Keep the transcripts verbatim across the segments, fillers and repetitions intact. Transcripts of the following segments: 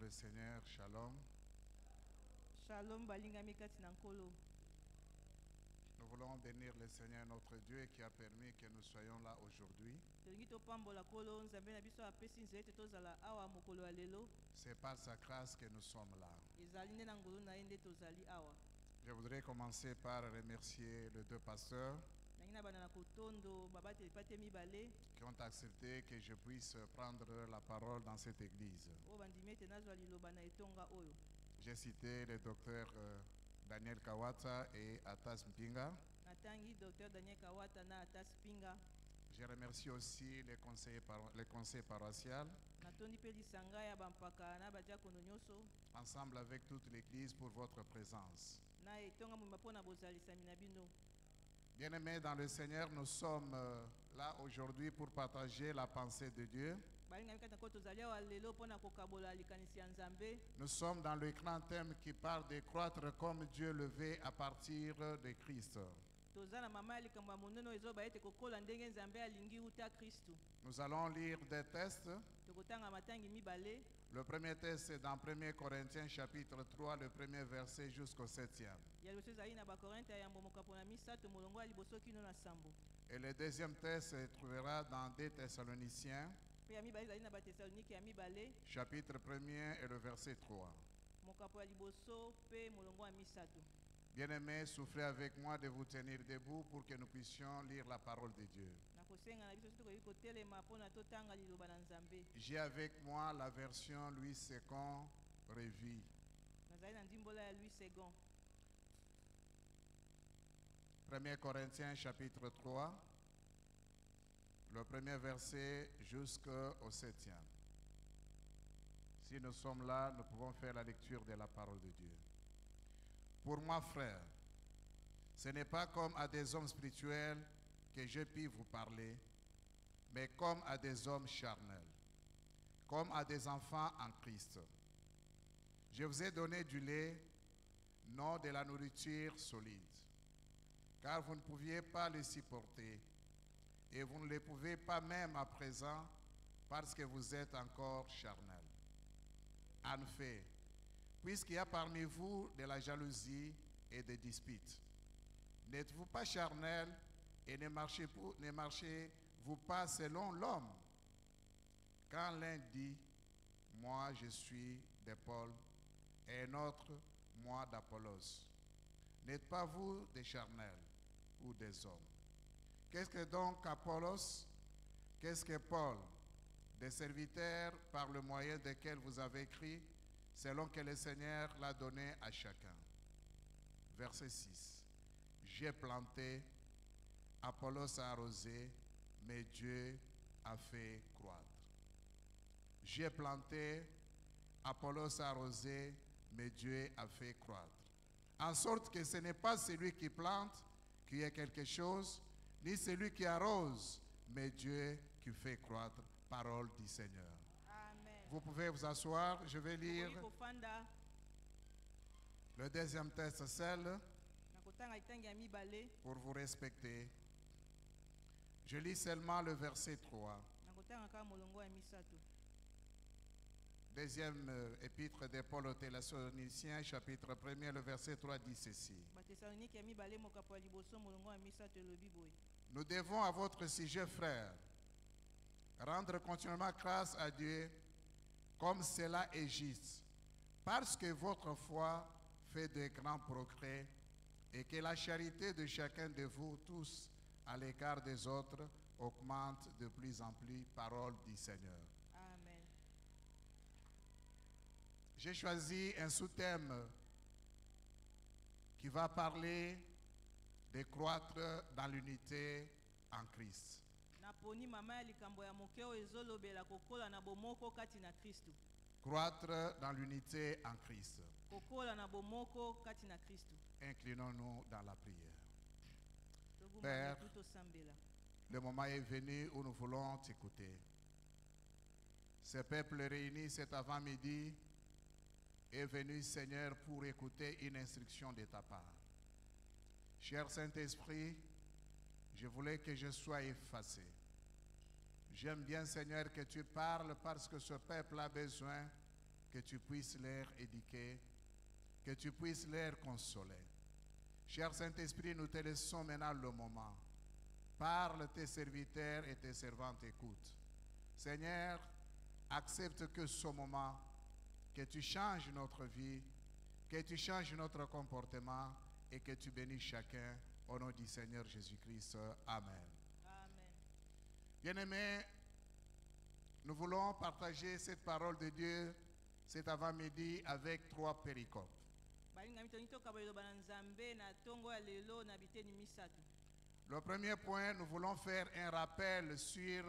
le Seigneur, shalom. Shalom balingami kati na nkolo. Nous voulons bénir le Seigneur notre Dieu qui a permis que nous soyons là aujourd'hui. Tolingi topambola kolo nzambe na biso apesi nzete tozala awa mokolo ya lelo. C'est par sa grâce que nous sommes là. Ezali nde na ngolu na ye nde tozali awa. Je voudrais commencer par remercier les deux pasteurs Nangi na bana na kotondo babate pate mibale. qui ont accepté que je puisse prendre la parole dans cette église. O bandimi ete nazwa liloba na etonga oyo. J'ai cité le docteur euh, Daniel Kawata et Atas Mpinga. Natangi docteur Daniel Kawata na Atas Pinga. Je remercie aussi les conseils, paro- les conseils paroissiaux, Natondi pe lisanga ya bampaka na badiakono nyonso. ensemble avec toute l'église pour votre présence. Na etonga mwimba mpona bozalisami na bino. Bien-aimés dans le Seigneur, nous sommes euh, là aujourd'hui pour partager la pensée de Dieu. Balingami kati na kolo tozali awa lelo mpona kokabola likanisi ya nzambe. Nous sommes dans le grand thème qui parle de croître comme Dieu le veut à partir de Christ. Toza na mama ya likambo ya monene oyo ezoba ete kokola ndenge nzambe alingi uta Kristu. Nous allons lire des textes. Tokotanga matangi mibale. Le premier texte c'est dans premier Corinthiens chapitre trois, le premier verset jusqu'au septième. Ya liboso ezali na bakorinte ya yambo mokapo na misato molongo ya liboso kino na sambo. Et le deuxième texte se trouvera dans deux Thessaloniciens, Mpe ya mibale ezali na batesalonike ya mibale chapitre premier et le verset trois. mokapo ya liboso mpe molongo ya misato. Bien-aimés, souffrez avec moi de vous tenir debout pour que nous puissions lire la parole de Dieu. Na kosenga na biso soki tokoki kotelema mpona totanga liloba na nzambe. J'ai avec moi la version Louis deux revue. Nazali na ndimbola ya Louis second. premier Corinthiens chapitre trois, le premier verset jusqu'au septième. Si nous sommes là, nous pouvons faire la lecture de la parole de Dieu. Pour moi, frères, ce n'est pas comme à des hommes spirituels que je puis vous parler, mais comme à des hommes charnels, comme à des enfants en Christ. Je vous ai donné du lait, non de la nourriture solide, car vous ne pouviez pas le supporter, et vous ne le pouvez pas même à présent, parce que vous êtes encore charnels. En fait, puisqu'il y a parmi vous de la jalousie et des disputes, n'êtes-vous pas charnels et ne marchez-vous ne marchez-vous pas selon l'homme? Quand l'un dit, moi je suis de Paul, et un autre, moi d'Apollos, n'êtes pas vous des charnels ou des hommes? Qu'est-ce que donc Apollos? Qu'est-ce que Paul? Des serviteurs par le moyen desquels vous avez écrit, selon que le Seigneur l'a donné à chacun. Verset six. J'ai planté, Apollos a arrosé, mais Dieu a fait croître. J'ai planté, Apollos a arrosé, mais Dieu a fait croître. En sorte que ce n'est pas celui qui plante qui est quelque chose, ni celui qui arrose, mais Dieu qui fait croître. Parole du Seigneur. Amen. Vous pouvez vous asseoir, je vais lire Tokoki kofanda le deuxième texte, celle na kotanga itangi ya mibale. pour vous respecter. Je lis seulement le verset trois. Na kotanga kaka molongo ya misato. Deuxième euh, épître de Paul aux Thessaloniciens, chapitre premier, le verset trois dit ceci. Batesalonike ya mibale mokapo ya liboso molongo ya misato elobi boye. Nous devons à votre sujet, frères, rendre continuellement grâce à Dieu comme cela est juste, parce que votre foi fait de grands progrès et que la charité de chacun de vous tous à l'égard des autres augmente de plus en plus. Parole du Seigneur. Amen. J'ai choisi un sous-thème qui va parler de croître dans l'unité en Christ. Naponi mama ya likambo ya moke oyo ezolobela kokola na bomoko kati na Kristu. Croître dans l'unité en Christ. Kokola na bomoko kati na Kristu. Inclinons-nous dans la prière. Togumana Père, tuto sambela. le moment est venu où nous voulons t'écouter. Ce peuple réuni cet avant-midi est venu, Seigneur, pour écouter une instruction de ta part. Cher Saint-Esprit, je voulais que je sois effacé. J'aime bien, Seigneur, que tu parles parce que ce peuple a besoin que tu puisses les éduquer, que tu puisses les consoler. Cher Saint-Esprit, nous te laissons maintenant le moment. Parle, tes serviteurs et tes servantes écoutent. Seigneur, accepte que ce moment, que tu changes notre vie, que tu changes notre comportement et que tu bénisses chacun au nom du Seigneur Jésus-Christ. Amen. Amen. Bien-aimés, nous voulons partager cette parole de Dieu cet avant-midi avec trois péricopes. Balingami tonitoka baloba na Nzambe na tongo ya lelo na biteni misato. Le premier point, nous voulons faire un rappel sur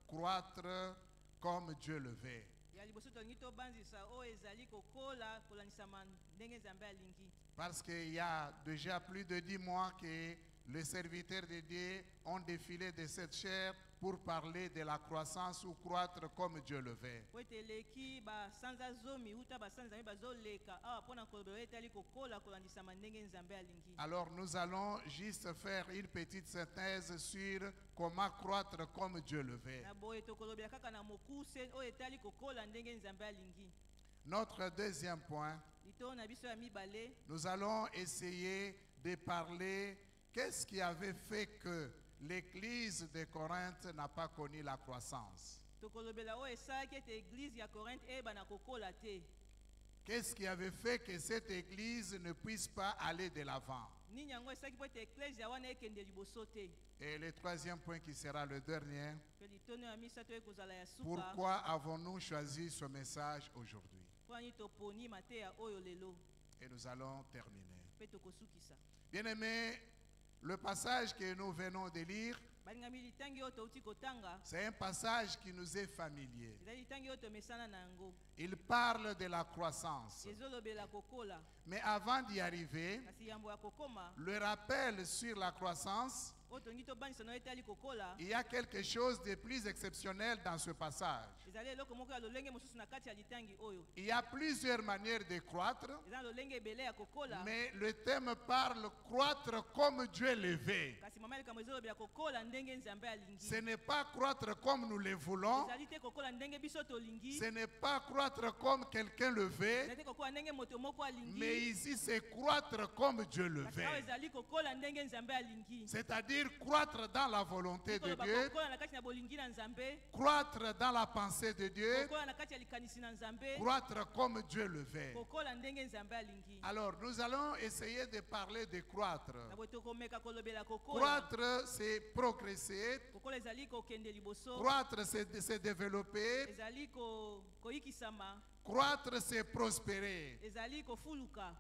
croître comme Dieu le veut. Ya liboso tolingi tobanzisa oyo ezali kokola kolanisama ndenge Nzambe alingi. Parce qu'il y a déjà plus de dix mois que les serviteurs de Dieu ont défilé de cette chair pour parler de la croissance ou croître comme Dieu le veut. Po eteleki basanza zomi uta basanza mi bazoleka awa mpona kolobela etali kokola kolanisama ndenge Nzambe alingi. Alors nous allons juste faire une petite synthèse sur comment croître comme Dieu le veut. Na boye tokolobela kaka na mokuse oyo etali kokola ndenge Nzambe alingi. Notre deuxième point, Lito na biso ya mibale nous allons essayer de parler qu'est-ce qui avait fait que l'église de Corinthe n'a pas connu la croissance. tokolobela oyo esalaki ete eglize ya Korinthe eyeba na kokola te. Qu'est-ce qui avait fait que cette église ne puisse pas aller de l'avant? Nini yango esalaki po ete eklezia wana ekende liboso te. Et le troisième point qui sera le dernier, Pe litono ya misato ekozala ya suka pourquoi avons-nous choisi ce message aujourd'hui? mpo ani toponi mateya oyo lelo Et nous allons terminer. mpe tokosukisa. Bien-aimés, le passage que nous venons de lire, balingami litangi oyo touti kotanga c'est un passage qui nous est familier. ezali litangi oyo tomesana na yango Il parle de la croissance. ezolobela kokola. Mais avant d'y arriver, Kasi yambo ya kokoma le rappel sur la croissance, oyo tongi tobanisa na oyo etali kokola il y a quelque chose de plus exceptionnel dans ce passage. ezali eloko moko ya lolenge mosusu na kati ya litangi oyo. Il y a plusieurs manières de croître, eza na lolenge ebele ya kokola mais le thème parle croître comme Dieu le veut. kasi mama likambo ezolobela kokola ndenge Nzambe alingi. Ce n'est pas croître comme nous le voulons, ezali te kokola ndenge biso tolingi, ce n'est pas croître comme quelqu'un le veut, ezali te kokola ndenge moto moko alingi, mais ici c'est croître comme Dieu le kasi awa veut. ezali kokola ndenge Nzambe alingi. C'est-à-dire croître dans la volonté de Koloba Dieu, kokola na kati na bolingi na Nzambe, croître dans la pensée de Dieu, kokola na kati ya likanisi na Nzambe, croître comme Dieu le veut. kokola ndenge Nzambe alingi. Alors, nous allons essayer de parler de croître. Na boye tokomeka kolobela kokola. Croître, c'est progresser. Kokola ezali kokende liboso, Croître, c'est de se développer. ezali ko koyikisama, Croître, c'est prospérer. ezali kofuluka.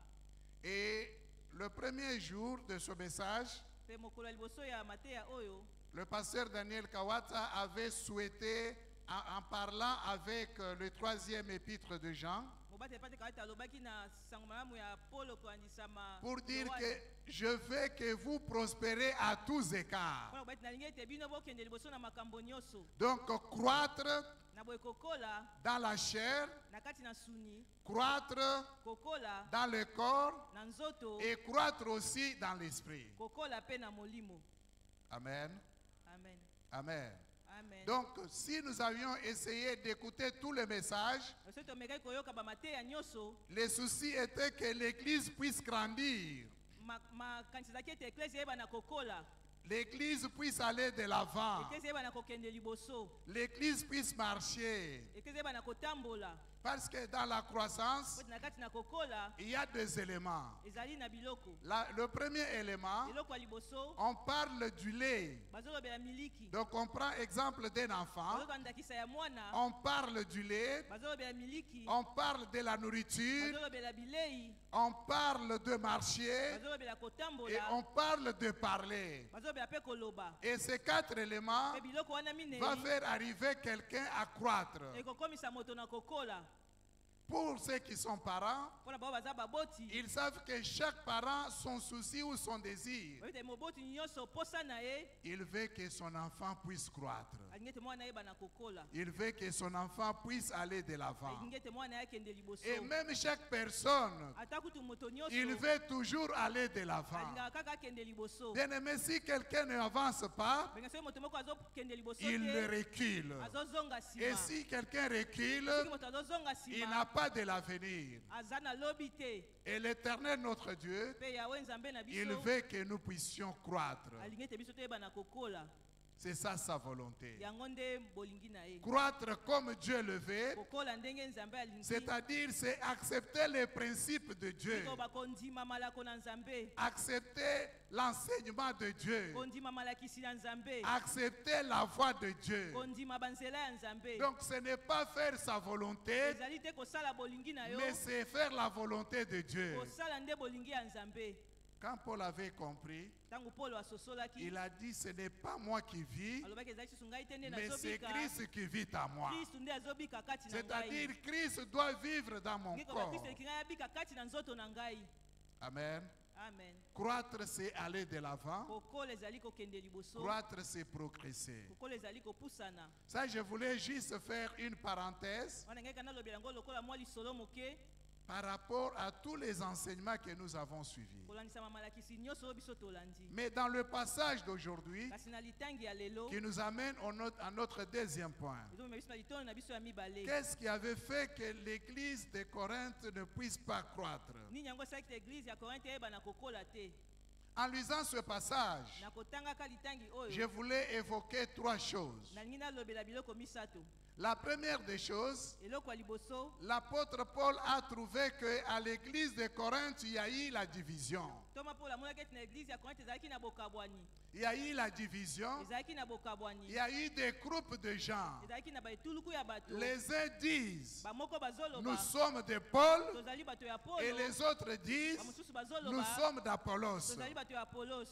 Et le premier jour de ce message, Pe mokolo ya liboso ya mateya oyo, le pasteur Daniel Kawata avait souhaité, en, en parlant avec euh, le troisième épître de Jean, mobate pate kawata alobaki na sango malamu ya Paulo koandisama pour dire Yohane. que je veux que vous prospérez à tous écarts. Mpona kobati nalingi ete bino bokende liboso na makambo nyonso. Donc, croître Na boye kokola dans la chair, na kati na suni, croître kokola dans le corps na nzoto, et croître aussi dans l'esprit. kokola pe na molimo. Amen. Amen. Amen. Amen. Donc, si nous avions essayé d'écouter tous les messages, Soki tomekaki koyoka bamateya nyonso, le souci était que l'Église puisse grandir, ma- makanisi ezalaki ete eklesi eyeba na kokola, l'Église puisse aller de l'avant, eklesi eyeba na kokende liboso, l'Église puisse marcher. eklesi eyeba na kotambola. Parce que dans la croissance, Koti na kati na kokola il y a deux éléments. ezali na biloko. La- le premier élément, Eloko ya liboso on parle du lait. bazolobela miliki, Donc on prend exemple d'un enfant, bazoloba ndakisa ya mwana, on parle du lait, bazolobela miliki, on parle de la nourriture, bazolobela bilei, on parle de marcher bazolobela et kotambola, on parle de parler. bazolobela pe koloba. Et ces quatre éléments Pe biloko wana minei vont faire arriver quelqu'un à croître. ekokomisa moto na kokola. Pour ceux qui sont parents, Mpona bao baza baboti, ils savent que chaque parent, son souci ou son désir, oyo ete moboti nyonso posa na ye il veut que son enfant puisse croître. alingi ete mwana yeba na kokola, Il veut que son enfant puisse aller de l'avant. alingi ete mwana ye akende liboso. Et même chaque personne, Ata kutu moto nyonso il veut toujours aller de l'avant. alingaka kaka akende liboso. Bien aimé, si quelqu'un ne avance pas, Benga soki moto moko azokende liboso il le te, recule. azozonga Et nsima. si quelqu'un recule, Soki moto azozonga il nsima, n'a pas pas de l'avenir. aza na lobi te. Et l'Éternel, notre Dieu, Mpe Yawe Nzambe na il biso veut que nous puissions croître. alingi ete biso toyeba na kokola. C'est ça sa volonté. Yango nde bolingi na ye. Croître comme Dieu le veut, Kokola ndenge Nzambe alingi. c'est-à-dire c'est accepter les principes de Dieu, Biko bakondima malako na Nzambe. accepter l'enseignement de Dieu, Kondima malakisi ya Nzambe. accepter la voix de Dieu. Kondima banzela ya Nzambe. Donc ce n'est pas faire sa volonté, ezali te kosala bolingi na yo. mais c'est faire la volonté de Dieu. Kosala nde bolingi ya Nzambe. Quand Paul avait compris, Tango Paul asosolaki. il a dit, ce n'est pas moi qui vis, Alobaki ezali susu ngai te nde mais c'est nazobika. Christ qui vit en moi. Kristo nde azobika kati na ngai. C'est-à-dire, Christ doit vivre dans mon Ngiko ba corps. Kristo eleki ngai abika kati na nzoto na ngai. Amen. Amen. Croître, c'est aller de l'avant. Kokola ezali kokende liboso. Croître, c'est progresser. Kokola ezali kopusana. Ça, je voulais juste faire une parenthèse Wana ngai kana lobela ngo lokola mwa lisolo moke. par rapport à tous les enseignements que nous avons suivis. Kolandisa mamalakisi nyonso oyo biso tolandi. Mais dans le passage d'aujourd'hui, Kasi na litangi ya lelo. qui nous amène au not- à notre deuxième point, ezomema biso na litondo na biso ya mibale. qu'est-ce qui avait fait que l'église de Corinthe ne puisse pas croître? Nini yango esalaki te eglize ya Korinte eyeba na kokola te. En lisant ce passage, Na kotangaka litangi je oyo. voulais évoquer trois choses. Nalingi nalobela biloko misato. La première des choses, Eloko ya liboso. l'apôtre Paul a trouvé qu'à l'église de Corinthe, il y a eu la division. Toma Paul amonaki ete na eglize ya Korinte ezalaki na bokabwani. Il y a eu la division. Ezalaki na Il bokabwani. y a eu des groupes de gens. ezalaki na baetuluku ya bato. Les uns disent, Bamoko bazoloba. nous sommes de Paul, Tozali bato ya Apolo. et les autres disent, Bamosusu bazoloba. nous sommes d'Apollos. Tozali bato ya Apolos.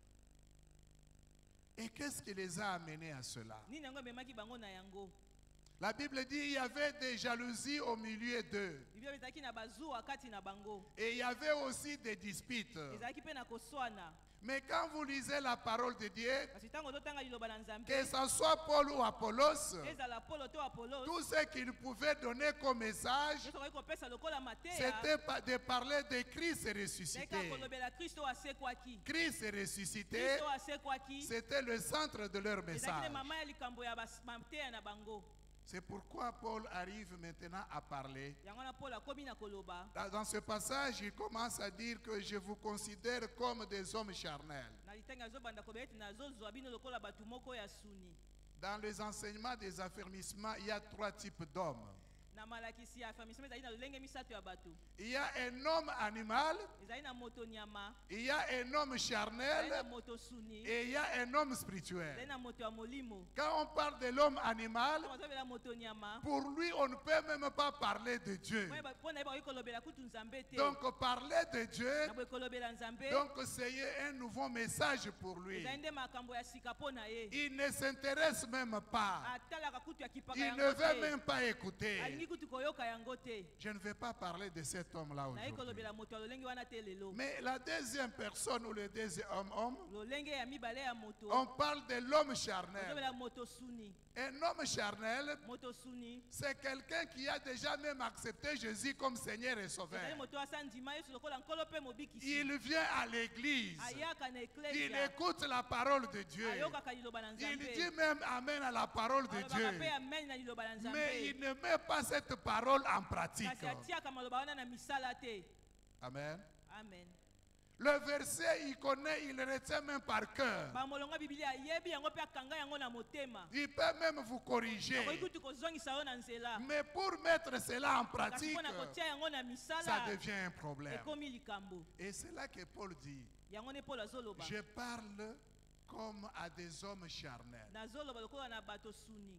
Et qu'est-ce qui les a amenés à cela? Nini yango ememaki bango na yango. La Bible dit, il y avait des jalousies au milieu d'eux. Biblia ezalaki na bazuwa kati na bango. Et il y avait aussi des disputes. Ezalaki mpe na koswana. Mais quand vous lisez la parole de Dieu, Kasi ntango ozotanga liloba na Nzambe. que ce soit Paul ou Apollos, Ezala Apolo to Apolos. tout ce qu'ils pouvaient donner comme message, nyonso okoki kopesa lokola mateya. c'était pas de parler de Christ ezalaki ressuscité. kaka kolobela Kristo asekwaki. Christ ressuscité, Kristo asekwaki. c'était le centre de leur ezalaki message. nde mama ya likambo ya bas- mateya na bango. C'est pourquoi Paul arrive maintenant à parler. yango wana Paul akomi na koloba. Dans dans ce passage, il commence à dire que je vous considère comme des hommes charnels. na litangi azobanda kobela ete nazozwa bino lokola bato moko ya suni. Dans les enseignements des affermissements, il y a trois types d'hommes. na malakisi ya afamisema ezali na lolenge misato ya bato. Il y a un homme animal, ezali na moto nyama. il y a un homme ezali charnel na moto suni. et il y a un homme ezali spirituel. na moto ya molimo. Quand on parle de l'homme animal, ntango azobela moto nyama. pour lui, on ne peut même pas parler de Dieu. mpo na ye bakoki kolobela kutu nzambe te. Donc, parler de Dieu, na boye kolobela nzambe. donc c'est un nouveau message pour lui. ezali nde makambo ya sika mpo na ye. Il ne s'intéresse même pas. atalaka kutu ya kipaka Il yango ne veut te. même pas écouter. alingi kutu koyoka yango te. Je ne vais pas parler de cet homme-là naye aujourd'hui. kolobela moto ya lolenge wana te lelo. Mais la deuxième personne ou le deuxième homme, homme, lolenge ya mibale ya moto. on parle de l'homme charnel. ozobela moto suni. Un homme charnel, moto suni. c'est quelqu'un qui a déjà même accepté Jésus comme Seigneur et Sauveur. ezali moto asa ndima yesu lokola nkolo mpe mobikisi. Il vient à l'église. ayaka na Il eklesia. écoute la parole de Dieu. ayokaka liloba na Il nzambe. dit même Amen à la parole de alobaka Dieu. mpe amen na liloba na Mais il nzambe. ne met pas cette parole en pratique. kasi atiaka maloba wana na misala te. Amen. amen. Le verset, il connaît, il retient même par cœur. bamolongo ya biblia ayebi yango mpe akanga yango na motema. Il peut même vous akoki corriger. kutu kozongisa yo na nzela. Mais pour mettre cela en kasi pratique, mpo na kotia yango na ça misala. devient un problème. ekomi likambo. Et c'est là que Paul dit, yango nde paul azoloba. je parle comme à des hommes charnels. nazoloba lokola na bato suni.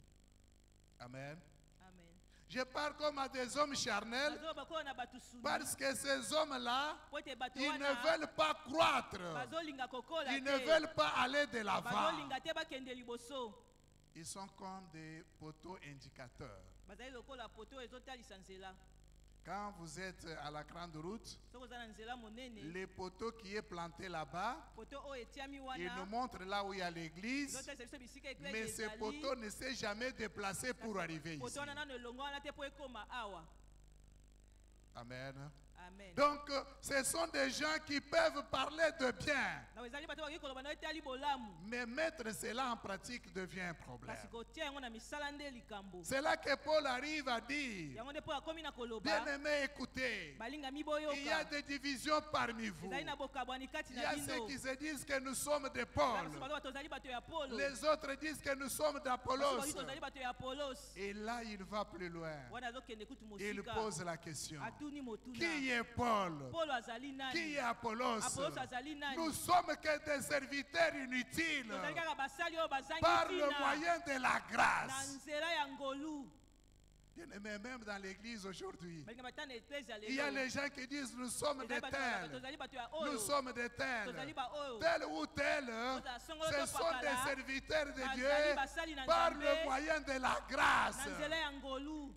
Amen. amen. Je parle comme à des hommes charnels nazoloba lokola na bato suni. parce que ces hommes-là, po ete bato ils ne wana veulent pas croître. bazolinga kokola Ils ne te. veulent pas aller de l'avant. bazolinga te bakende liboso. Ils sont comme des poteaux indicateurs. bazali lokola poto ezotalisa nzela. Quand vous êtes à la grande route, soki oza na nzela monene. les poteaux qui est planté là-bas, poto oyo etiami ils nous wana. montrent là où il y a l'église, ezotalisa biso bisika mais eglise ce ezali. poteau ne s'est jamais déplacé pour arriver poto ici. wana nano elongo wana te po ekoma awa. Amen. Amen. Donc, euh, ce sont des gens qui peuvent parler de bien. Na ezali bato bakiki koloba na etali bolamu. Mais mettre cela en pratique devient un problème. Kasi kotia yango na misala nde likambo. C'est là que Paul arrive à dire, Yango nde po akomi na koloba. bien-aimés, écoutez, Balinga il y a miboyoka. des divisions parmi vous. Ezali na bokabwani kati Il y na a bino. ceux qui se disent que nous sommes de Na Paul. biso bato tozali bato ya Apollo. Les autres disent que nous sommes Bato d'Apollos. bato tozali bato ya Apollos. Et là, il va plus loin. Wana azokende kutu Il mosika. pose la question. Atuni motuna. Qui est Paul? Paul azali nani? Qui est Apollos? Apollos azali nani? Nous sommes que des serviteurs inutiles Tozali kaka basali oyo bazangi par le ntina. moyen de la Na grâce. nzela ya ngolu. Bien-aimés, même dans l'église aujourd'hui, Balinga batana eklesi ya lelo. il y a les gens qui disent nous sommes Ezali des bato ya- tels, tozali bato ya oyo. nous sommes des tels, Tozali ba oyo. tel ou tel. Ce sont des serviteurs de Bazali Dieu basali na par Nzambe. le moyen de la grâce. Na nzela ya ngolu.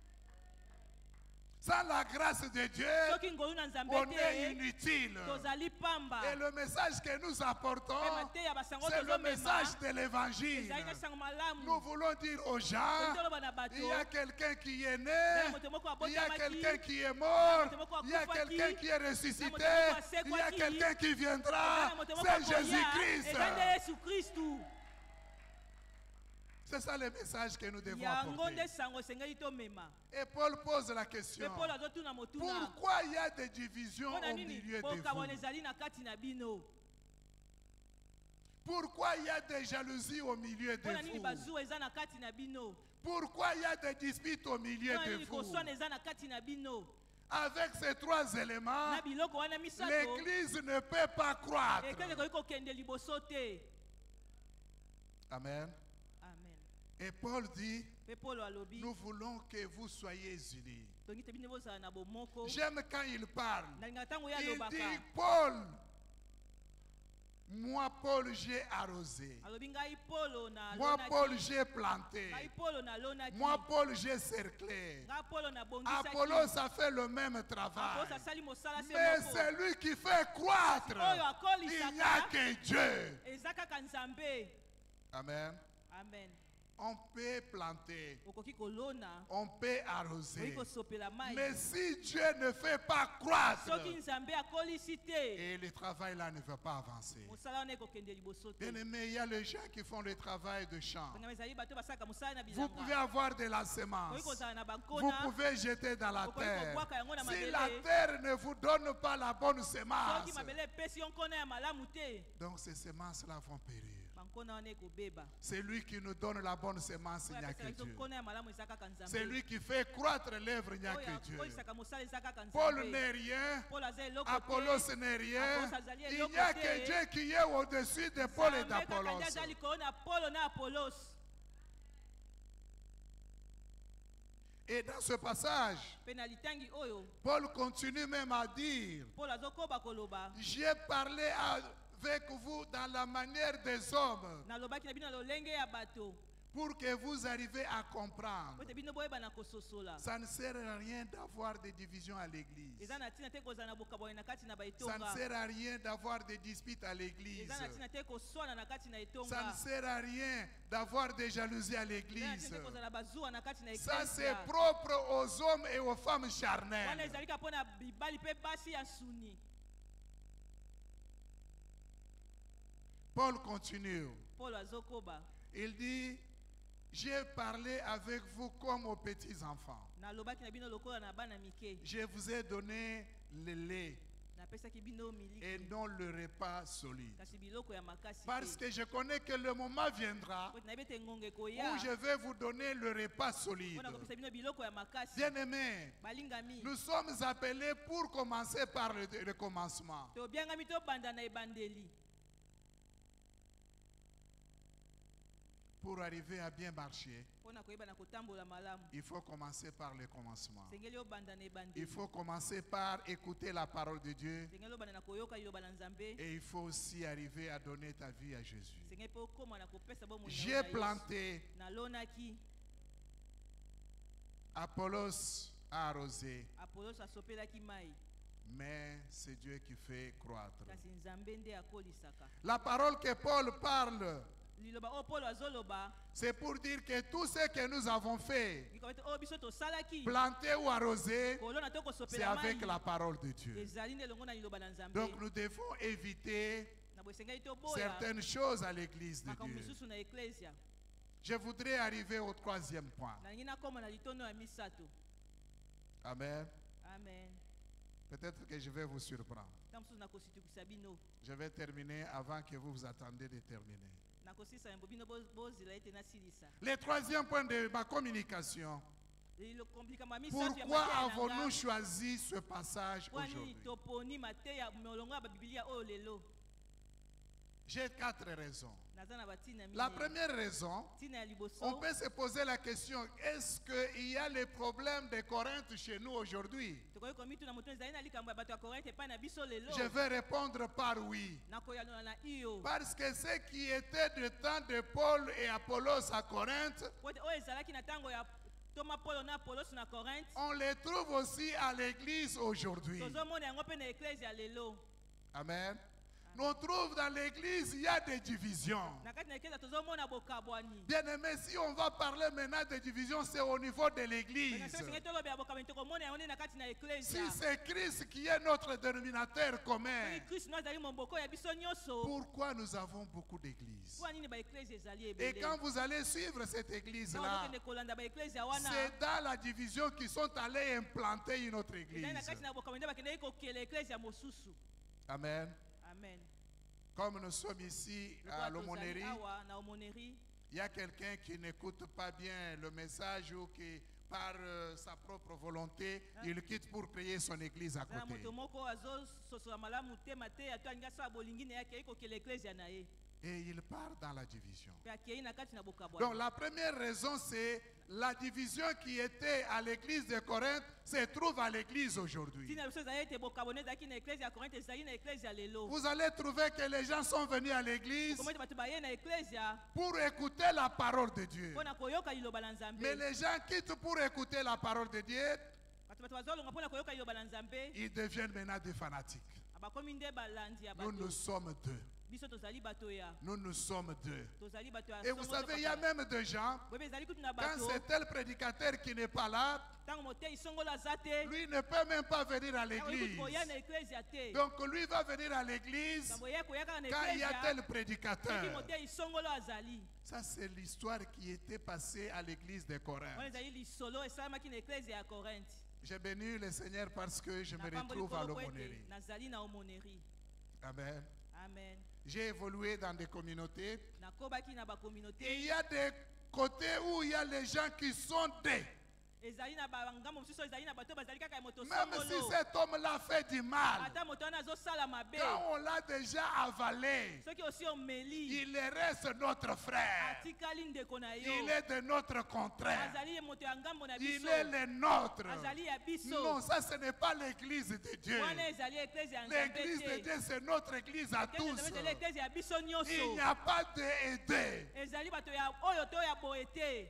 Sans la grâce de Dieu, Soki ngolu na Nzambe on est te. inutile. Tozali pamba. Et le message que nous apportons, Pe mate ya basango c'est le tozomema. message de l'évangile. Ezali na sango malamu. Nous voulons dire aux gens, Toloba na bato. il y a quelqu'un qui est né, Nani moto moko il y a abotamaki. quelqu'un qui est mort, Nani moto moko il y a akufaki. quelqu'un qui est Nani ressuscité, moto moko il y a asekwaki. quelqu'un qui viendra, Nani moto moko c'est akoya. Jésus-Christ. Eza nde Yesu Kristu. C'est ça le message que nous devons Yango apporter. nde sango esengeli tomema. Et Paul pose la Pe question, Paul azotuna motuna. pourquoi il y a des divisions Mpona au nini milieu de bokabwana vous? ezali na kati na bino? Pourquoi il y a des jalousies au milieu de Mpona nini vous? bazuwa eza na kati na bino? Pourquoi il y a des disputes au milieu Mpona de nini vous? koswana eza na kati na bino? Avec ces trois éléments, Na biloko wana misato. l'Église ne peut pas croître. Ekele ekoki kokende liboso te. Amen. Amen. Et Paul dit, Pe Paul alobi. nous voulons que vous soyez unis. Tongi te bino bozala na bomoko. J'aime quand il parle. Nalinga ntango ye Il alobaka. dit, Paul, moi Paul j'ai arrosé. Alobi ngai Polo na Moi lonaki. Paul j'ai planté. Ngai Polo na lonaki. Moi Paul j'ai cerclé. Ngai Polo na bongisaki. Apollos a fait le même travail. Apollos asali mosala se Mais moko. c'est lui qui fait croître. Oyo Il akolisaka. n'y a que Dieu. Eza kaka Nzambe. Amen. Amen. On peut planter. Okoki kolona. On peut Okoki arroser. kosopela mai. Mais si Dieu ne fait pas croître, Soki Nzambe akolisi te. et le travail là ne va pas avancer. Mosala wana ekokende liboso te. Bien aimé, il y a les gens qui font le travail de champ. Bana ezali bato basalaka mosala na Vous bilanga. pouvez avoir de la semence. Okoki kozala na Vous bankona. pouvez jeter dans la Okoki terre. kobwaka yango na Si mabele. la terre ne vous donne pas la bonne semence, Soki mabele epesi yo nkona ya malamu te. donc ces semences-là vont périr. Bankona wana ekobeba. C'est lui qui nous donne la bonne semence, il Oyo n'y a que apesaka biso Dieu. nkona ya malamu eza kaka Nzambe. C'est lui qui fait croître l'œuvre, il n'y a Oyo que Dieu. akolisaka mosala eza kaka Paul Nzambe. n'est rien, Paul aza eloko te. Apollos n'est rien. Apollos azali Il eloko n'y a te. que Dieu qui est au-dessus de Paul et Nzambe kaka d'Apollos. nde aza likolo na Polo na Apolos. Et dans ce passage, Pe na litangi oyo Paul continue même à dire, Paul azokoba koloba. j'ai parlé avec vous dans la manière des hommes Nalobaki na bino na lolenge ya bato. pour que vous arriviez à comprendre. Po te bino boyeba na kososola. Ça ne sert à rien d'avoir des divisions à l'église. Eza na ntina te kozala na bokabwani na kati na Ça ne baetonga. sert à rien d'avoir des disputes à l'église. Eza na ntina te koswana na kati na Ça etonga. ne sert à rien d'avoir des jalousies à Eza na l'église. ntina te kozala bazuwa na kati na Ça, c'est eklesia. propre aux hommes et aux femmes Wana charnelles. ezalika mpo na bibali mpe basi ya suni. Paul continue. Paul azokoba. Il dit, j'ai parlé avec vous comme aux petits-enfants. Nalobaki na bino lokola na bana mike. Je vous ai donné le lait Napesaki bino et miliki. non le repas solide. Kasi biloko ya makasi Parce te. que je connais que le moment viendra Po te nayebi ete ngonga où ekoya. je vais vous donner le repas solide. Mpona kopesa bino biloko ya makasi. Bien-aimés, Balingami. nous sommes appelés pour commencer par le, le commencement. Tobiangami tobanda na ebandeli. Pour arriver à bien marcher, Mpona koyeba na kotambola malamu. il faut commencer par le commencement. Sengeli obanda na Il ebandeli. faut commencer par écouter la parole de Dieu Sengeli obanda na koyoka liloba na Nzambe. et il faut aussi arriver à donner ta vie à Jésus. Sengeli mpe okoma na kopesa bomoi na yo J'ai na Yesu. planté, Nalonaki. Apollos a arrosé, Apolos asopelaki mai. mais c'est Dieu qui fait croître. Kasi Nzambe nde akolisaka. La parole que Paul parle liloba oyo Paul azoloba C'est pour dire que tout ce que nous avons fait, likambo ete oyo biso tosalaki planter ou arroser, kolona to c'est kosopela avec mai la parole de Dieu. ezali nde elongo na liloba na Nzambe. Donc nous devons éviter Na boye esengeli toboya certaines choses à l'église de makambo Dieu. misusu na eklesia. Je voudrais arriver au troisième point. Nalingi nakoma na litondo ya misato. Amen. Amen. Peut-être que je vais vous surprendre. Ntango mosusu nakositukisa bino Je vais terminer avant que vous vous attendiez de terminer. nakosisa yambo bino bo- bozela ete nasilisa. Le troisième point de ma communication. Lilo- likambo ya misato ya Pourquoi mateya na avons-nous nga, choisi ce passage mpo nini aujourd'hui? toponi mateya molongo ya babibilia oyo lelo. J'ai quatre raisons. Naza na batina La minei. première raison, Tina ya on liboso peut se poser la question, est-ce qu'il y a les problèmes de Corinthe chez nous aujourd'hui? tokoki komituna moto ezali na likambo ya bato ya korinte epai na biso lelo. Je vais répondre par oui. nakoyanola na iyo Parce que ce qui était du temps de Paul et Apollos à Corinthe, po ete oyo ezalaki na ntango ya toma polo na apolosi na korinte on les trouve aussi à l'église aujourd'hui. tozomona yango mpe na eklesia lelo. Amen. Nous trouvons dans l'église, il y a des divisions. Na kati na eklesia tozomona bokabwani. Bien aimé, si on va parler maintenant de divisions, c'est au niveau de l'église. Kasi esengeli tolobela bokabwani tokomona yango nde na kati na eklesia. Si c'est Christ qui est notre dénominateur commun, soki kristo no azali momboko ya biso nyonso pourquoi nous avons beaucoup d'églises? mpo nini baeklesia ezali Et ebele. quand vous allez suivre cette Na église-là, ozokende kolanda baeklesia wana c'est dans la division qu'ils sont allés implanter une autre ezali na église. kati na bokabwani nde bakendeki kokela eklesia mosusu. Amen. Amen. Comme nous sommes ici à Lokola tozali l'aumônerie, awa na omonerie il y a quelqu'un qui n'écoute pas bien le message ou qui, par euh, sa propre volonté, il quitte pour créer son église à na côté. moto moko azososola malamu tema te ato alingi asala bolingi na ye akei kokela eklesia na ye Et il part dans la division. mpe akei na kati na Donc bokabwani. la première raison, c'est la division qui était à l'église de Corinthe se trouve à l'église aujourd'hui. ntina biso ezali ete bokabwani ezalaki na eklesia ya korinte ezali na eklesia lelo. Vous allez trouver que les gens sont venus à l'église komoi ete bato baye na eklesia pour écouter la parole de Dieu. mpo na koyoka liloba na Mais nzambe. les gens quittent pour écouter la parole de Dieu, bato bato bazolonga mpo na koyoka liloba na nzambe ils deviennent maintenant des fanatiques. abakomi nde balandi ya Nous, bato. nous sommes deux. biso tozali bato ya Nous, nous sommes deux. tozali bato ya Et vous songo savez, il y a tokaka. même des gens, boye mpe ezali kutu na quand bato c'est tel prédicateur qui n'est pas là, ntango motei songolo aza te lui ne peut même pas venir à akoki kutu l'église. koya na eklesia te. Donc lui va venir à l'église kambo ye koya kaka na quand il y a eklesia tel soki prédicateur. motei songolo azali. Ça, c'est l'histoire qui était passée à l'église de wana Corinthe. ezali lisolo esalamaki na eklesia ya korinte. J'ai béni le Seigneur parce que je me napamboli retrouve à nkolo po ete l'aumônerie. nazali na omonerie. Amen. Amen. J'ai évolué dans des communautés. nakobaki na Et il bakommunauté y a des côtés où il y a les gens qui sont des. ezali na bangambo mosusu ezali na bato bazali kaka ya moto Même si songolo. cet homme-là fait du mal, ata moto wana azosala mabe quand on l'a déjà avalé, soki osi omeli il reste notre frère. atikali ndeko na yo Il est de notre contraire. azali ye moto ya ngambo na Il biso est le nôtre. azali ya biso. Non, ça ce n'est pas l'église de Dieu. wana ezali eklesia ya nzambe L'église de te. Dieu, c'est notre église à Eklesia ya tous. nzambe ezali eklesia ya biso Il n'y nyonso. a pas de et de. ezali bato ya oyo to ya boye te.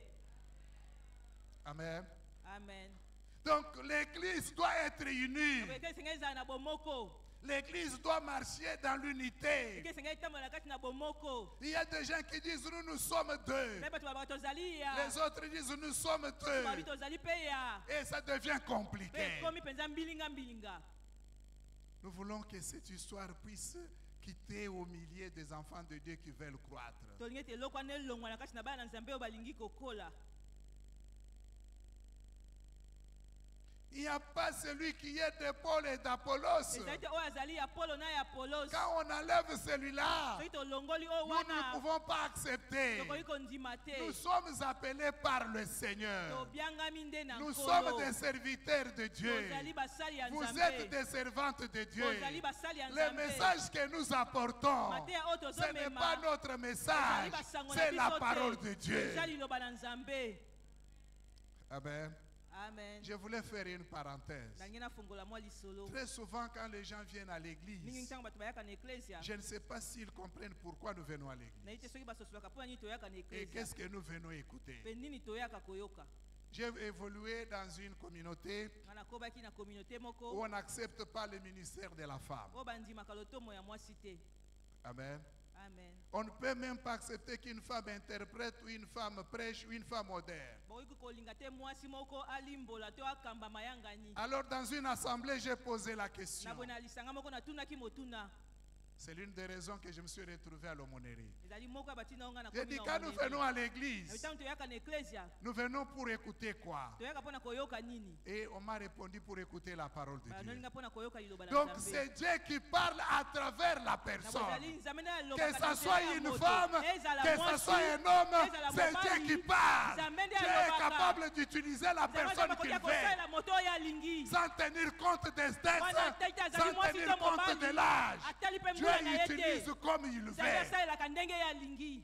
Amen. Amen. Donc l'église doit être unie. eklesia esengeli ezala na bomoko. L'église doit marcher dans l'unité. eklesia esengeli etambola na kati na bomoko. Il y a des gens qui disent nous, nous sommes deux. me bato balobaka tozali ya Les autres disent nous sommes babi deux. tozali mpe ya Et ça devient mpe compliqué. ekomi mpenza mbilinga mbilinga. Nous voulons que cette histoire puisse quitter au milieu des enfants de Dieu qui veulent croître. tolingi ete eloko wana elongwa na kati na bana na nzambe oyo balingi kokola. Il n'y a pas celui qui est de Paul et d'Apollos. ezali te oyo azali ya polo na ya apolos. Quand on enlève celui-là, soki tolongoli oyo nous ne wana pouvons pas accepter. tokoki kondima Nous te. sommes appelés par le Seigneur. tobiangami nde na Nous nkolo. sommes des serviteurs de Dieu. tozali basali ya Vous êtes nzambe. des servantes de Dieu. tozali basali ya Le nzambe. message que nous apportons, mateya oyo ce n'est tozomema pas notre ezali message, basango na c'est la biso parole te. de Dieu. eza liloba na nzambe. Amen. amen. Je voulais faire une parenthèse. nalingi nafungola mwa lisolo. Très souvent, quand les gens viennent à mingi l'église, ntango bato bayaka na eklesia je ne sais pas s'ils comprennent pourquoi nous venons à l'église. nayi te soki basosolaka mpo na nini toyaka na Et eklesia qu'est-ce que nous venons écouter. mpe nini toyaka koyoka. J'ai évolué dans une communauté nga nakobaki na communauté où moko on n'accepte pas le ministère de la femme. oyo bandimaka lotomo ya mwasi te. Amen. Amen. On ne peut même pas accepter qu'une femme interprète ou une femme prêche ou une femme moderne. Bokoki kolinga te mwasi moko alimbola to akamba mayangani. Alors dans une assemblée, j'ai posé la question. Na bona lisanga moko natunaki motuna. C'est l'une des raisons que je me suis retrouvé à l'aumônerie. Ezali moko ya batina onga na J'ai komi dit, na quand nous omoneli. venons à l'église, Na bitango toyaka na eklesia, nous venons pour écouter quoi? toyaka mpona koyoka nini? Et on m'a répondu pour écouter la parole de Dieu. Banolinga mpona koyoka liloba na Donc Nzambe. c'est Dieu qui parle à travers la Na personne. bozali Nzambe nde alobaka Que na ce soit nzela ya une moto. femme, Ezala que ce mwasi, soit un homme, ezala c'est mobali, Dieu qui parle. Nzambe nde Dieu est alobaka. capable d'utiliser la Nzambe personne azakoki qu'il veut, kosalela moto oyo alingi. sans tenir compte des textes, Wana ateki azali sans mwasi tenir to compte mobali. de l'âge. Atali mpe Dieu mbula na ye utilise te. comme il Nzambe veut. asalelaka ndenge ye alingi.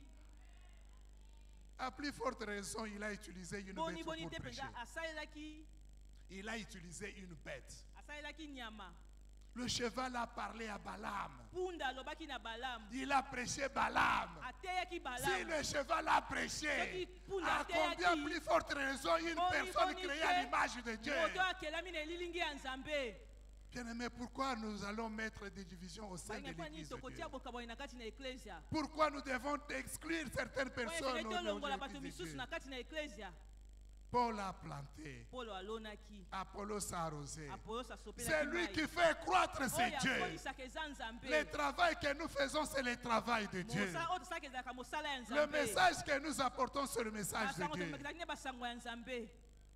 À plus forte raison, il a utilisé une Boni bête boni pour te prêcher. mpenza asalelaki Il a utilisé une bête. asalelaki nyama. Le cheval a parlé à Balaam. Punda alobaki na Balaam. Il a prêché Balaam. Ateyaki Si Balaam. le cheval a prêché, Soki punda à combien ateyaki, plus forte raison une boni personne boni créée te, à l'image de Dieu. moto akelami na elilingi ya Nzambe. Bien-aimé, pourquoi nous allons mettre des divisions au sein de Balinga mpo nini l'église de Dieu? tokotia bokaboyi na kati na eklesia. Pourquoi nous devons exclure certaines Oyo personnes efele au nom tolongola de bato l'église de misusu Dieu? na kati na eklesia. Paul a planté, Polo alonaki. Apollos a arrosé. Apollos asopelaki C'est lui mai. qui fait croître, c'est Oyo Dieu. akolisaka eza Nzambe. Le travail que nous faisons, c'est le travail de Dieu. Mosala oyo tosalaka ezalaka mosala ya Le Nzambe. message que nous apportons, c'est le message de Basango Dieu. tomekelaki ne basango ya Nzambe.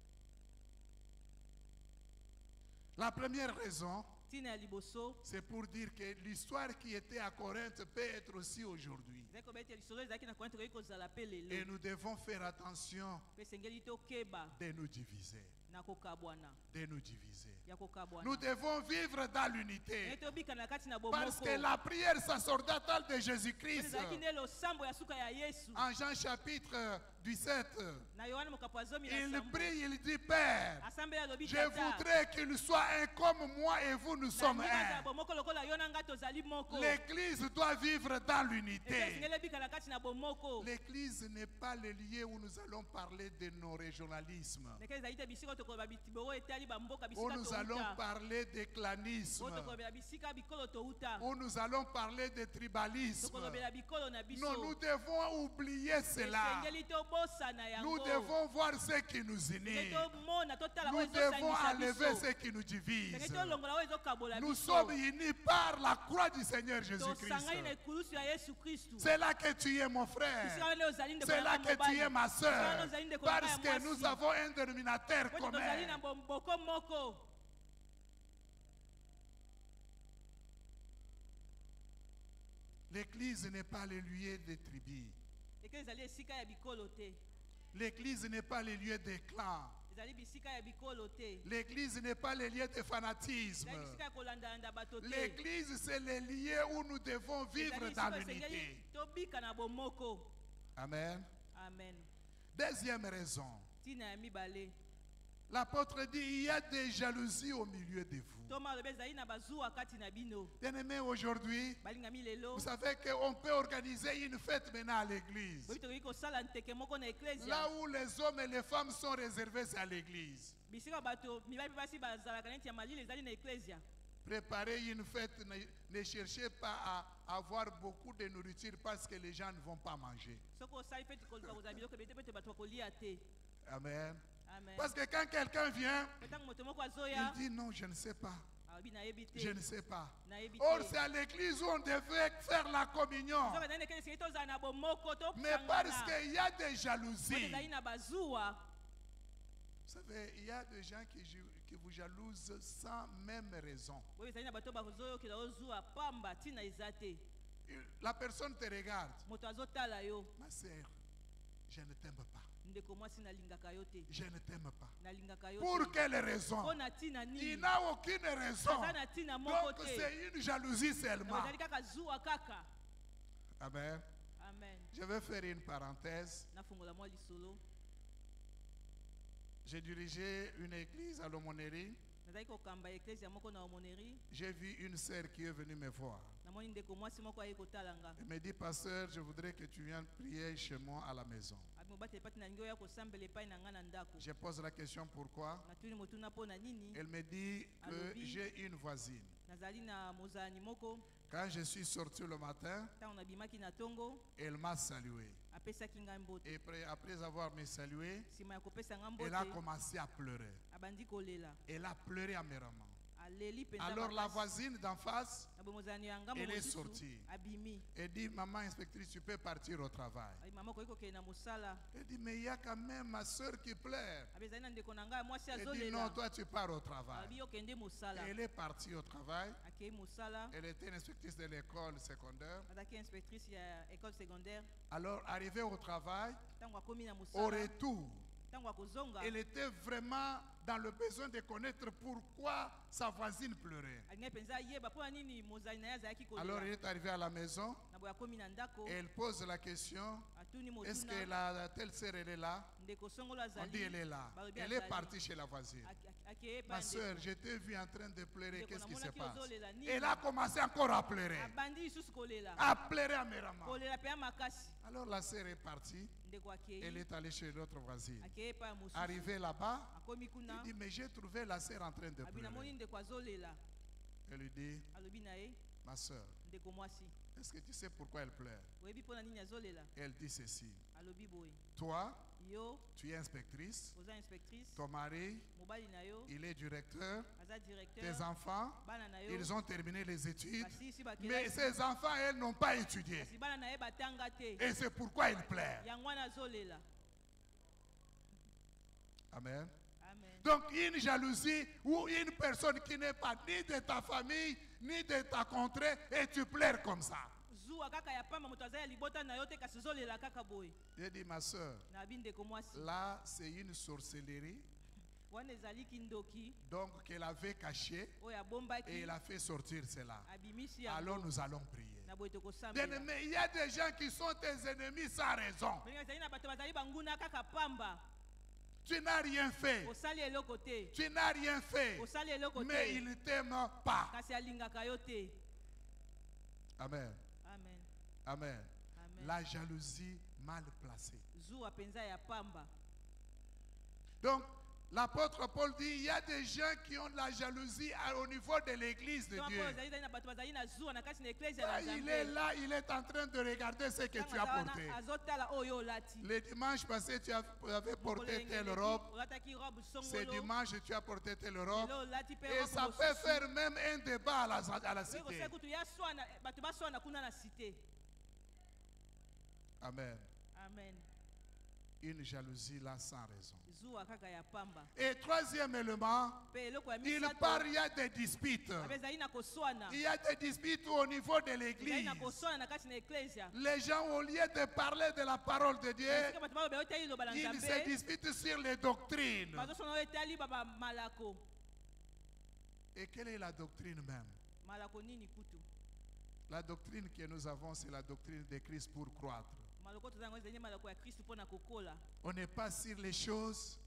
La première raison, Ntina ya liboso. c'est pour dire que l'histoire qui était à Corinthe peut être aussi aujourd'hui. Ezali koba ete lisolo ezalaki na Korinte ekoki kozala mpe Et lelo. nous devons faire attention Mpe esengeli tokeba de nous diviser. na kokabwana. De nous diviser. Ya kokabwana. Nous devons vivre dans Ete l'unité. tobika na kati na Parce bomoko. que la prière sacerdotale de Jésus-Christ, ezalaki nde losambo ya suka ya Yesu. en Jean chapitre dix-sept, Na Yohane mokapo ya zomi na il sambo. prie, il dit, Père, Asambeli alobi je tata. voudrais qu'il soit un comme moi et vous, nous sommes Nalingi bazala un. bomoko lokola yo na nga tozali moko. L'Église doit vivre dans Ete l'unité. esengeli ebika na kati na bomoko. L'Église n'est pas le lieu où nous allons parler de nos régionalismes, Ndenge ezali te bisika oyo tokoloba bitimo oyo etali bamboka où bisika nous allons touta. parler de clanisme, Oyo tokolobela bisika bikolo touta. où nous allons parler de tribalisme. Tokolobela bikolo na biso. Non, nous devons oublier cela. esengeli tobosana yango. Nous devons voir ce qui nous unit. Esengeli tomona totala Nous oyo devons ezosangisa enlever biso. ce qui nous divise. Esengeli tolongola oyo ezokabola Nous biso. sommes unis par la croix du Seigneur Jésus-Christ. tosangani na ekulusu ya Yesu Kristu. C'est là que tu es mon frère. Bisika wana ozali ndeko C'est là nanga que tu mobali. es ma Bisika wana soeur. ozali ndeko nanga Parce ya que mwasi. nous avons un dénominateur Po ete tozali na commun. bomboko moko. L'église n'est pas le lieu des tribus. Eke ezali esika ya bikolo te. L'église n'est pas le lieu des clans. Ezali bisika ya bikolo te. L'église n'est pas le lieu de fanatisme. Ezali bisika ya kolandalanda bato te. L'église, c'est le lieu où nous devons vivre Ezali dans esika l'unité. esengeli tobika na bomoko. Amen. Amen. Deuxième raison. Ntina ya mibale. L'apôtre dit, il y a des jalousies au milieu de vous. Toma alobi ezali na bazuwa kati na bino. Bien-aimés, aujourd'hui, Balingami lelo. vous savez qu'on peut organiser une fête maintenant à l'église. Boyi tokoki kosala nteke moko na eklesia. Là où les hommes et les femmes sont réservés, c'est à l'église. Bisika bato mibali mpe basi bazalaka neti ya malili ezali na eklesia. Préparer une fête, ne, ne cherchez pas à avoir beaucoup de nourriture parce que les gens ne vont pas manger. Soki osali feti koluka kozala biloko ebele te mpe ete bato bakolia te. Amen. Amen. Parce que quand quelqu'un vient, Mpe ntango moto moko il azoya dit non, je ne sais pas. alobi nayebi te. Je ne sais pas. Nayebi Or, te. c'est à l'église où on devait faire la communion. soki ezali ndenge esengeli tozala na bomoko Mais parce tosangana. qu'il y a des Mpe jalousies. ezali na bazuwa. Vous savez, il y a des gens qui, jou- qui vous jalousent sans même raison. Boye ezali na bato bazoyokela ozuwa pamba ntina eza te. La personne te regarde. Moto azotala yo. Ma sœur, je ne t'aime pas. Ndeko mwasi nalingaka yo te. Je ne t'aime pas. Nalingaka yo Pour te. quelle raison? Mpo na ntina Il nini? n'a aucune raison. Aza na ntina moko Donc te. c'est une jalousie seulement. ezali kaka zuwa kaka. Amen. Amen. Je vais faire une parenthèse. Nafungola mwa lisolo. J'ai dirigé une église à l'aumônerie. Nazali kokamba eklesia moko na omoneri. J'ai vu une sœur qui est venue me voir. Namoni ndeko mwasi moko aye kotala nga. Elle me dit, pasteur, je voudrais que tu viennes prier chez moi à la maison. Abi mobali pati na ngi oya kosambela epai na nga na ndako. Je pose la question pourquoi. Natuni motuna mpo na nini? Elle me dit que Alobi. j'ai une voisine. Nazali na mozalani moko. Quand je suis sorti le matin, Ntango nabimaki na tongo elle m'a salué. apesaki ngai mbote. Et après, après avoir me salué, Nsima ya kopesa ngai elle a mbote commencé à pleurer. abandi kolela. Elle a pleuré amèrement. Aleli mpenza Alors la makasi. voisine d'en face, Na boye mozalani ya ngambo elle est mosusu sortie. abimi. elle dit, maman inspectrice, tu peux partir au travail. Abi mama okoki kokende na mosala. Elle dit, mais il y a quand même ma soeur qui pleure. Abi ezali na ndeko na ngai mwasi Elle dit, azolela. non, toi tu pars au travail. Abi okende mosala. Elle est partie au travail. Akei mosala. Elle était une inspectrice de l'école secondaire. Azalaki inspectrice ya école secondaire. Alors, arrivée au travail, Ntango akomi na au mosala. retour, Ntango akozonga. elle était vraiment dans le besoin de connaître pourquoi sa voisine pleurait. alingai mpenza yeba mpo na nini mozali na ye azalaki Alors, elle kolela. est arrivée à la maison. Na boye akomi na ndako. Elle pose la question, Atuni est-ce que motuna. la telle sœur, elle est là? Ndeko songolo On dit, azali. elle est là. Balobi Elle est azali. partie chez la voisine. Ak- ak- akeye epai Ma ya soeur, ndeko. je t'ai vu en train de pleurer. Ndeko Qu'est-ce qui se namonaki passe? ozolela nini? Elle a commencé encore à pleurer. abandi lisusu kolela. À pleurer amèrement. kolela mpe ya makasi. Alors la sœur est partie. Ndeko akei. Elle est allée chez l'autre voisine. akei epai ya mosusu. Arrivée là-bas, akomi kuna. il dit, mais j'ai trouvé la sœur en train de abi namoni pleurer. ndeko azolela. Elle lui dit, alobi na ye ma soeur, ndeko mwasi est-ce que tu sais pourquoi elle pleure? oyebi mpo na nini azolela. Elle dit ceci, alobi boye toi, yo tu es inspectrice, oza inspectrice. ton mari, mobali na yo il est directeur, aza tes directeur. enfants, bana na yo ils ont terminé les études, basilisi mais bakelasi. ces enfants, elles n'ont pas étudié. kasi bana na ye batanga te. Et c'est pourquoi ils pleurent. yango wana azolela. Amen. amen. Donc une jalousie ou une personne qui n'est pas ni de ta famille, ni de ta contrée, et tu pleures comme ça. zuwa kaka ya pamba moto azali ya libota na yo te kasi ozolela kaka boye. J'ai dit, ma soeur, na abi ndeko mwasi. là c'est une sorcellerie, wana ezali kindoki donc qu'elle avait cachée oyo et abombaki elle a fait sortir cela. abimisi Alors yango. nous allons prier. na boye Bien tokosambela. aimé, il y a des gens qui sont tes ennemis sans raison. ndenge ezali na bato bazali banguna kaka pamba. Tu n'as rien fait. osali eloko te. Tu n'as rien fait. osali eloko Mais te. ils ne t'aiment pas. kasi alingaka yo te. Amen. amen. Amen. amen. La jalousie mal placée. zuwa mpenza ya pamba. Donc, l'apôtre Paul dit, il y a des gens qui ont de la jalousie à- au niveau de l'église de Ntango Dieu. ezali ezali na bato bazali na zuwa na kati na eklezia Ah, na il est nzambe. là, il est en train de regarder ce que Ntango tu as aza wana, porté. azotala oyo olati. Le dimanche passé, tu as- avais Mokolo porté telle elengeleki, robe. olataki robe Ce songolo. dimanche, tu as porté telle robe. Lelo olati mpe Et robe ça mosusu. peut faire même un débat à la, à la Oyo cité. kosala kutu ya swana bato baswana kuna na cité. Amen. amen. Une jalousie là sans raison. zuwa kaka ya pamba. Et troisième élément, mpe eloko ya il misato part, il y a des disputes. abe ezali na koswana. Il y a des disputes au niveau de ezali l'église. na koswana na kati na eklezia. Les gens, au lieu de parler de la parole de Dieu, esika bato baloba oyetali liloba na ils se nzambe disputent sur les doctrines. bazoswana oyetali baba malako. Et quelle est la doctrine même? malako nini kutu. La doctrine que nous avons, c'est la doctrine de Christ pour croître. maloko tozali yango ezali malako ya kristu mpo na kokola. On n'est pas sur les choses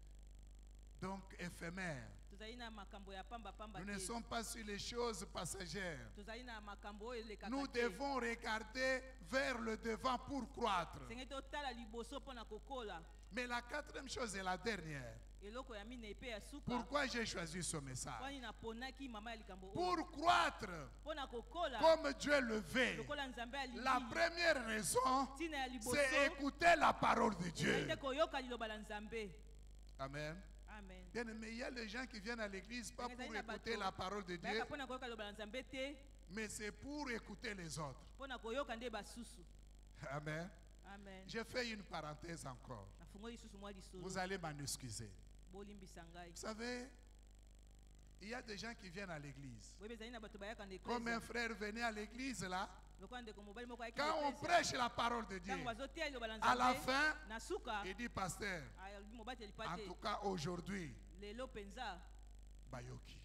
donc éphémères. tozali na makambo ya pamba pamba Nous ne te. sommes pas sur les choses passagères. tozali na makambo oyo elekaka Nous te. devons regarder vers le devant pour croître. senge totala liboso mpo na kokola. Mais la quatrième chose et la dernière. eloko ya minei mpe ya suka. Pourquoi j'ai choisi ce message? kwani naponaki mama ya likambo oyo Pour croître mpo na kokola comme Dieu le veut. lokola nzambe alingi. La première raison, ntina ya liboso c'est écouter la parole de ezali Dieu. te koyoka liloba na nzambe. Amen. amen. Bien aimé, il y a des gens qui viennent à l'église pas pour Ezali na écouter bato la parole de Dieu, bayaka mpo na koyoka liloba na nzambe te mais c'est pour écouter les autres. mpo na koyoka nde basusu. Amen. amen. Je fais une parenthèse encore. nafungoli lisusu mwa lisolo Vous allez m'en excuser. bolimbisa ngai. Vous savez, il y a des gens qui viennent à l'église. boyebi ezali na bato bayaka na Comme un eklezia frère venait à l'église là, lokola ndeko mobali moko ayaki quand on na eklezia. prêche la parole de Dieu, ntango bazoteya liloba na à la nzambe fin, na suka il dit, pasteur, alobi mobateli en pa te tout cas aujourd'hui, lelo mpenza Bayoki.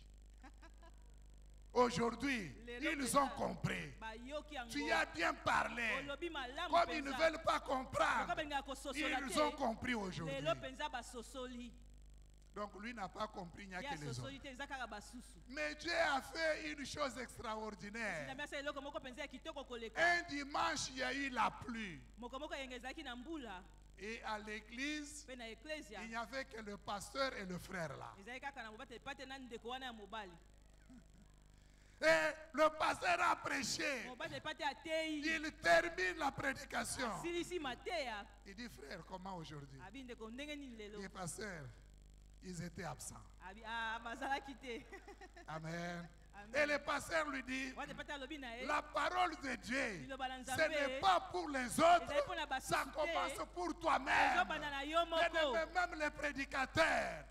Aujourd'hui, ils ont compris. bayoki yango Tu as bien parlé. olobi malamu Comme ils ne mpenza veulent pas comprendre, lokola balingaka kososola ils ont te compris aujourd'hui. lelo mpenza basosoli. Donc lui n'a pas compris, il n'y a ye que les autres. asosoli te eza kaka basusu. Mais Dieu a fait une chose extraordinaire. nzambe asala eloko moko mpenza ya kitoko koleka. Un dimanche, il y a eu la pluie. moko moko yenge ezalaki na mbula Et à l'église, mpe na eklesia il n'y avait que le pasteur et le frère là. ezali kaka na mobate pate na ndeko wana ya mobali Et le pasteur a prêché. mobate pate ateyi Il termine la prédication. asilisi mateya Il dit, frère, comment aujourd'hui? abi ndeko ndenge nini lelo Les pasteurs, ils étaient absents. abi ah, bazalaki te Amen. Amen. Et le pasteur lui dit, wate pate alobi na ye la parole de Dieu, liloba na ce nzambe n'est pas pour les autres, ezali mpona basusu ça te commence pour toi-même. ezobanda na yo moko Bien-aimé, même les prédicateurs.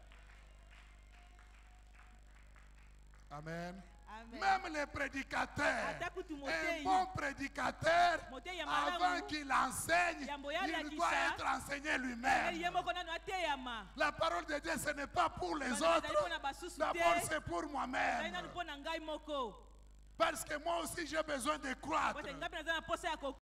Amen. Amen. Même les prédicateurs. Ata kutu Un motei. bon prédicateur, Motei ya avant malamu. qu'il enseigne, Yambo ya il lakisa. doit être enseigné ye lui-même. moko nano ateyama La parole de Dieu, ce n'est pas pour les Bana autres. bazali mpona basusu D'abord, te c'est pour ezali moi-même. nanu mpo na ngai moko Parce que moi aussi, j'ai besoin de croître. bote ngapi naza na posa ya